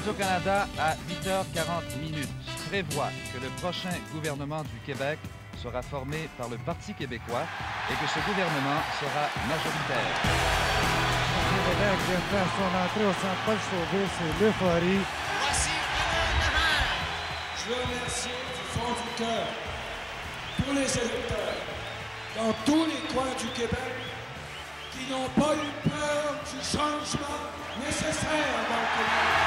Radio-Canada, à 8h40 prévoit que le prochain gouvernement du Québec sera formé par le Parti québécois et que ce gouvernement sera majoritaire. Le Québec vient faire son entrée au Centre Paul Sauvé, c'est l'euphorie. Voici Alain Levert. Je veux remercier du fond du cœur tous les électeurs dans tous les coins du Québec qui n'ont pas eu peur du changement nécessaire dans le Québec.